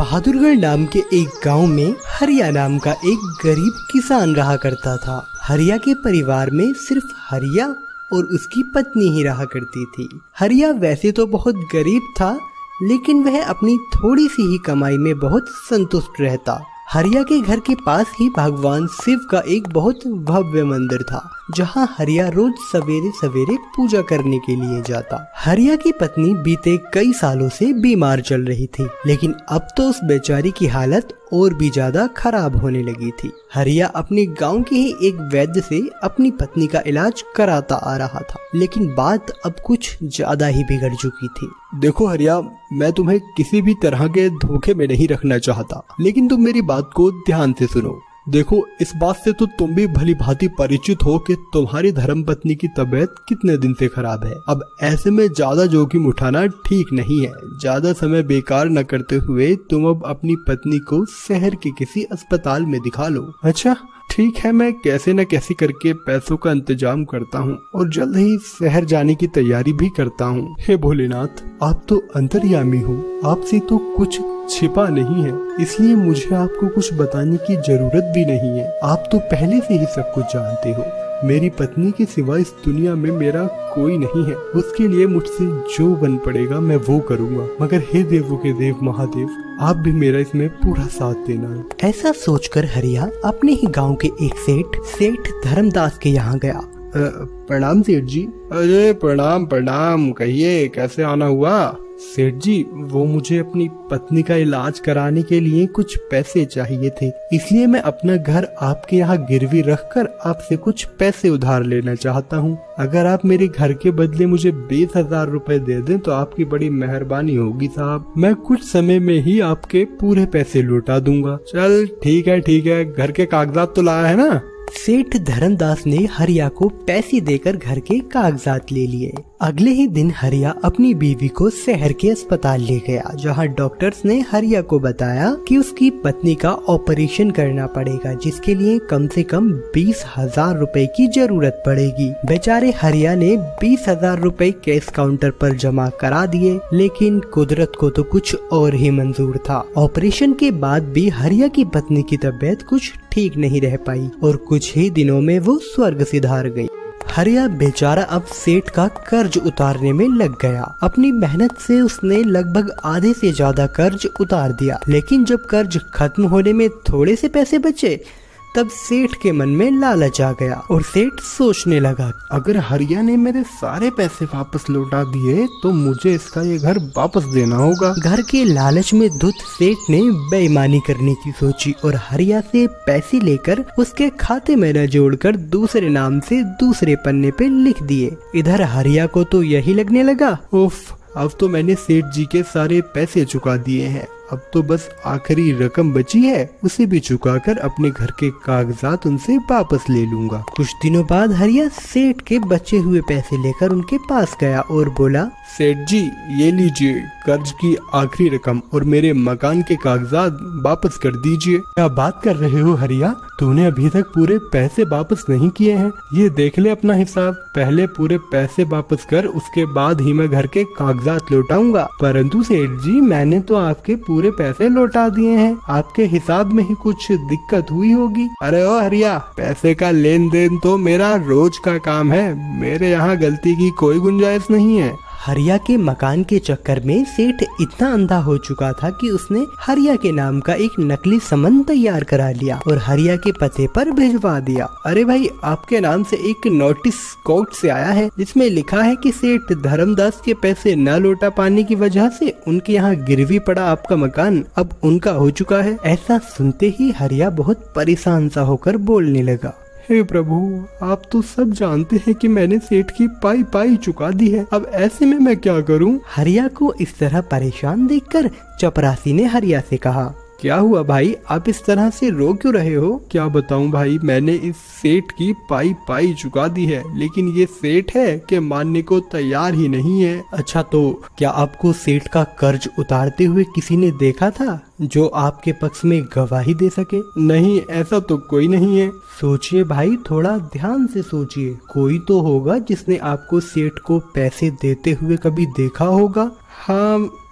बहादुरगढ़ नाम के एक गांव में हरिया नाम का एक गरीब किसान रहा करता था। हरिया के परिवार में सिर्फ हरिया और उसकी पत्नी ही रहा करती थी। हरिया वैसे तो बहुत गरीब था, लेकिन वह अपनी थोड़ी सी ही कमाई में बहुत संतुष्ट रहता। हरिया के घर के पास ही भगवान शिव का एक बहुत भव्य मंदिर था, जहां हरिया रोज सवेरे सवेरे पूजा करने के लिए जाता। हरिया की पत्नी बीते कई सालों से बीमार चल रही थी, लेकिन अब तो उस बेचारी की हालत और भी ज्यादा खराब होने लगी थी। हरिया अपने गांव के ही एक वैद्य से अपनी पत्नी का इलाज कराता आ रहा था, लेकिन बात अब कुछ ज्यादा ही बिगड़ चुकी थी। देखो हरिया, मैं तुम्हें किसी भी तरह के धोखे में नहीं रखना चाहता, लेकिन तुम मेरी बात को ध्यान से सुनो। देखो, इस बात से तो तुम भी भली भांति परिचित हो कि तुम्हारी धर्मपत्नी की तबीयत कितने दिन से खराब है। अब ऐसे में ज्यादा जोखिम उठाना ठीक नहीं है। ज्यादा समय बेकार न करते हुए तुम अब अपनी पत्नी को शहर के किसी अस्पताल में दिखा लो। अच्छा ठीक है, मैं कैसे न कैसे करके पैसों का इंतजाम करता हूँ और जल्द ही शहर जाने की तैयारी भी करता हूँ। हे भोलेनाथ, आप तो अंतर्यामी हो, आपसे तो कुछ छिपा नहीं है, इसलिए मुझे आपको कुछ बताने की जरूरत भी नहीं है। आप तो पहले से ही सब कुछ जानते हो। मेरी पत्नी के सिवा इस दुनिया में मेरा कोई नहीं है। उसके लिए मुझसे जो बन पड़ेगा मैं वो करूँगा, मगर हे देवों के देव महादेव, आप भी मेरा इसमें पूरा साथ देना। ऐसा सोचकर हरिया अपने ही गांव के एक सेठ धर्मदास के यहाँ गया। प्रणाम सेठ जी। अरे प्रणाम प्रणाम, कहिए कैसे आना हुआ? सेठ जी, वो मुझे अपनी पत्नी का इलाज कराने के लिए कुछ पैसे चाहिए थे, इसलिए मैं अपना घर आपके यहाँ गिरवी रखकर आपसे कुछ पैसे उधार लेना चाहता हूँ। अगर आप मेरे घर के बदले मुझे 20,000 रुपए दे दें तो आपकी बड़ी मेहरबानी होगी साहब। मैं कुछ समय में ही आपके पूरे पैसे लौटा दूंगा। चल ठीक है, घर के कागजात तो लाया है ना? सेठ धर्मदास ने हरिया को पैसे देकर घर के कागजात ले लिए। अगले ही दिन हरिया अपनी बीवी को शहर के अस्पताल ले गया, जहां डॉक्टर्स ने हरिया को बताया कि उसकी पत्नी का ऑपरेशन करना पड़ेगा, जिसके लिए कम से कम 20,000 रुपए की जरूरत पड़ेगी। बेचारे हरिया ने 20,000 रुपए कैश काउंटर पर जमा करा दिए, लेकिन कुदरत को तो कुछ और ही मंजूर था। ऑपरेशन के बाद भी हरिया की पत्नी की तबीयत कुछ ठीक नहीं रह पाई और कुछ ही दिनों में वो स्वर्ग सिधार गई। हरिया बेचारा अब सेठ का कर्ज उतारने में लग गया। अपनी मेहनत से उसने लगभग आधे से ज्यादा कर्ज उतार दिया, लेकिन जब कर्ज खत्म होने में थोड़े से पैसे बचे, तब सेठ के मन में लालच आ गया और सेठ सोचने लगा, अगर हरिया ने मेरे सारे पैसे वापस लौटा दिए तो मुझे इसका ये घर वापस देना होगा। घर के लालच में धुत सेठ ने बेईमानी करने की सोची और हरिया से पैसे लेकर उसके खाते में न जोड़कर दूसरे नाम से दूसरे पन्ने पे लिख दिए। इधर हरिया को तो यही लगने लगा, उफ, अब तो मैंने सेठ जी के सारे पैसे चुका दिए हैं, अब तो बस आखिरी रकम बची है, उसे भी चुकाकर अपने घर के कागजात उनसे वापस ले लूंगा। कुछ दिनों बाद हरिया सेठ के बचे हुए पैसे लेकर उनके पास गया और बोला, सेठ जी ये लीजिए कर्ज की आखिरी रकम और मेरे मकान के कागजात वापस कर दीजिए। क्या बात कर रहे हो हरिया, तूने अभी तक पूरे पैसे वापस नहीं किए हैं? ये देख ले अपना हिसाब, पहले पूरे पैसे वापस कर, उसके बाद ही मैं घर के कागजात लौटाऊंगा। परंतु सेठ जी, मैंने तो आपके पूरे पैसे लौटा दिए हैं, आपके हिसाब में ही कुछ दिक्कत हुई होगी। अरे ओ हरिया, पैसे का लेन देन तो मेरा रोज का काम है, मेरे यहाँ गलती की कोई गुंजाइश नहीं है। हरिया के मकान के चक्कर में सेठ इतना अंधा हो चुका था कि उसने हरिया के नाम का एक नकली समन तैयार करा लिया और हरिया के पते पर भिजवा दिया। अरे भाई, आपके नाम से एक नोटिस कोर्ट से आया है, जिसमें लिखा है कि सेठ धर्मदास के पैसे न लौटा पाने की वजह से उनके यहाँ गिरवी पड़ा आपका मकान अब उनका हो चुका है। ऐसा सुनते ही हरिया बहुत परेशान सा होकर बोलने लगा, हे प्रभु, आप तो सब जानते हैं कि मैंने सेठ की पाई चुका दी है, अब ऐसे में मैं क्या करूं? हरिया को इस तरह परेशान देखकर चपरासी ने हरिया से कहा, क्या हुआ भाई, आप इस तरह से रो क्यों रहे हो? क्या बताऊं भाई, मैंने इस सेठ की पाई चुका दी है, लेकिन ये सेठ है कि मानने को तैयार ही नहीं है। अच्छा, तो क्या आपको सेठ का कर्ज उतारते हुए किसी ने देखा था जो आपके पक्ष में गवाही दे सके? नहीं, ऐसा तो कोई नहीं है। सोचिए भाई, थोड़ा ध्यान से सोचिए, कोई तो होगा जिसने आपको सेठ को पैसे देते हुए कभी देखा होगा। हाँ,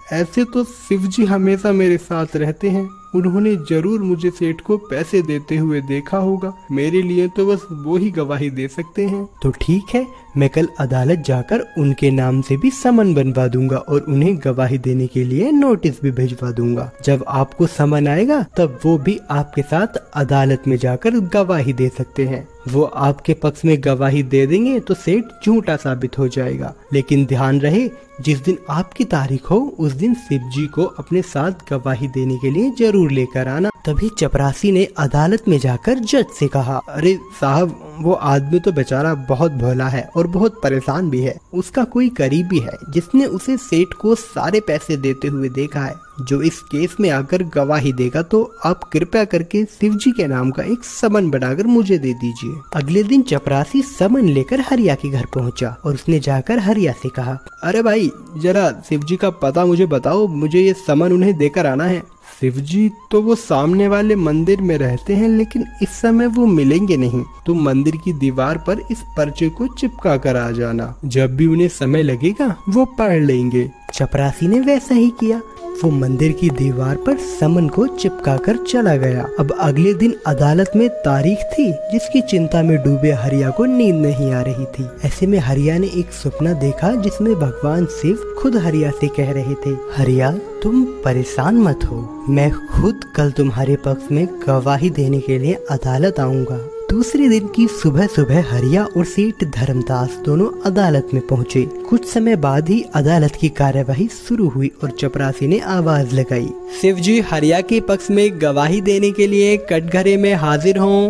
ऐसे तो शिव जी हमेशा मेरे साथ रहते हैं, उन्होंने जरूर मुझे सेठ को पैसे देते हुए देखा होगा। मेरे लिए तो बस वो ही गवाही दे सकते हैं। तो ठीक है, मैं कल अदालत जाकर उनके नाम से भी समन बनवा दूंगा और उन्हें गवाही देने के लिए नोटिस भी भिजवा दूंगा। जब आपको समन आएगा तब वो भी आपके साथ अदालत में जाकर गवाही दे सकते हैं। वो आपके पक्ष में गवाही दे देंगे तो सेठ झूठा साबित हो जाएगा। लेकिन ध्यान रहे, जिस दिन आपकी तारीख हो उस दिन शिव जी को अपने साथ गवाही देने के लिए जरूर लेकर आना। तभी चपरासी ने अदालत में जाकर जज से कहा, अरे साहब, वो आदमी तो बेचारा बहुत भोला है और बहुत परेशान भी है। उसका कोई करीबी है जिसने उसे सेठ को सारे पैसे देते हुए देखा है, जो इस केस में आकर गवाही देगा। तो आप कृपया करके शिव जी के नाम का एक समन बनाकर मुझे दे दीजिए। अगले दिन चपरासी समन लेकर हरिया के घर पहुंचा और उसने जाकर हरिया से कहा, अरे भाई, जरा शिव जी का पता मुझे बताओ, मुझे ये समन उन्हें देकर आना है। शिव जी तो वो सामने वाले मंदिर में रहते हैं, लेकिन इस समय वो मिलेंगे नहीं। तुम मंदिर की दीवार पर इस पर्चे को चिपका कर आ जाना, जब भी उन्हें समय लगेगा वो पढ़ लेंगे। चपरासी ने वैसा ही किया। वो मंदिर की दीवार पर समन को चिपका कर चला गया। अब अगले दिन अदालत में तारीख थी, जिसकी चिंता में डूबे हरिया को नींद नहीं आ रही थी। ऐसे में हरिया ने एक सपना देखा जिसमें भगवान शिव खुद हरिया से कह रहे थे, हरिया, तुम परेशान मत हो, मैं खुद कल तुम्हारे पक्ष में गवाही देने के लिए अदालत आऊंगा। दूसरे दिन की सुबह सुबह हरिया और सेठ धर्मदास दोनों अदालत में पहुंचे। कुछ समय बाद ही अदालत की कार्यवाही शुरू हुई और चपरासी ने आवाज लगाई, शिव जी हरिया के पक्ष में गवाही देने के लिए कटघरे में हाजिर हों।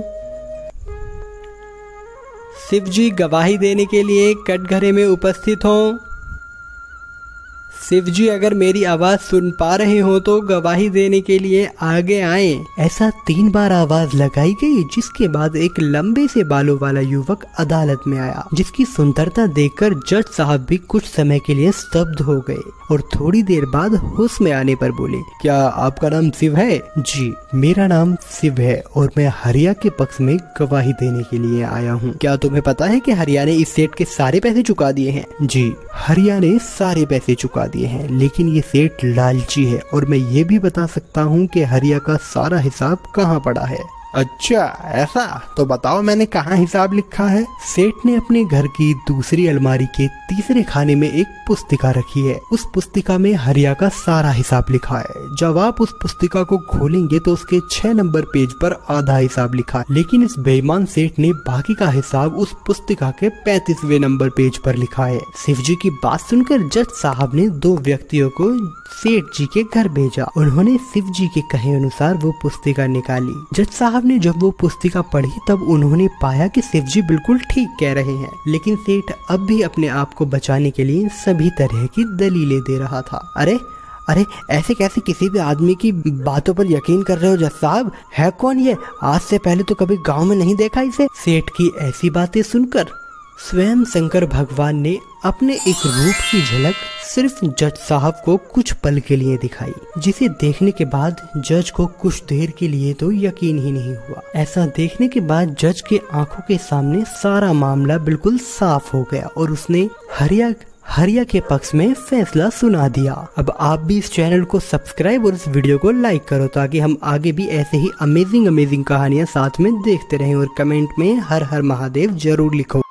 शिव जी गवाही देने के लिए कटघरे में उपस्थित हों। शिव जी अगर मेरी आवाज सुन पा रहे हो तो गवाही देने के लिए आगे आए। ऐसा 3 बार आवाज लगाई गई, जिसके बाद एक लंबे से बालों वाला युवक अदालत में आया, जिसकी सुंदरता देखकर जज साहब भी कुछ समय के लिए स्तब्ध हो गए और थोड़ी देर बाद होश में आने पर बोले, क्या आपका नाम शिव है? जी, मेरा नाम शिव है और मैं हरिया के पक्ष में गवाही देने के लिए आया हूँ। क्या तुम्हें पता है कि हरिया ने इस सेठ के सारे पैसे चुका दिए हैं? जी, हरिया ने सारे पैसे चुका दिए हैं, लेकिन ये सेठ लालची है और मैं ये भी बता सकता हूँ कि हरिया का सारा हिसाब कहाँ पड़ा है। अच्छा ऐसा, तो बताओ मैंने कहाँ हिसाब लिखा है? सेठ ने अपने घर की दूसरी अलमारी के तीसरे खाने में एक पुस्तिका रखी है। उस पुस्तिका में हरिया का सारा हिसाब लिखा है। जब आप उस पुस्तिका को खोलेंगे तो उसके 6 नंबर पेज पर आधा हिसाब लिखा है, लेकिन इस बेईमान सेठ ने बाकी का हिसाब उस पुस्तिका के 35वें नंबर पेज पर लिखा है। शिव जी की बात सुनकर जज साहब ने 2 व्यक्तियों को सेठ जी के घर भेजा। उन्होंने शिव जी के कहे अनुसार वो पुस्तिका निकाली। जज साहब ने जब वो पुस्तिका पढ़ी तब उन्होंने पाया कि शिव जी बिल्कुल ठीक कह रहे हैं, लेकिन सेठ अब भी अपने आप को बचाने के लिए सभी तरह की दलीलें दे रहा था। अरे ऐसे कैसे किसी भी आदमी की बातों पर यकीन कर रहे हो जज साहब? है कौन ये? आज से पहले तो कभी गांव में नहीं देखा इसे। सेठ की ऐसी बातें सुनकर स्वयं शंकर भगवान ने अपने एक रूप की झलक सिर्फ जज साहब को कुछ पल के लिए दिखाई, जिसे देखने के बाद जज को कुछ देर के लिए तो यकीन ही नहीं हुआ। ऐसा देखने के बाद जज के आंखों के सामने सारा मामला बिल्कुल साफ हो गया और उसने हरिया के पक्ष में फैसला सुना दिया। अब आप भी इस चैनल को सब्सक्राइब और इस वीडियो को लाइक करो ताकि हम आगे भी ऐसे ही अमेजिंग कहानियां साथ में देखते रहें और कमेंट में हर हर महादेव जरूर लिखो।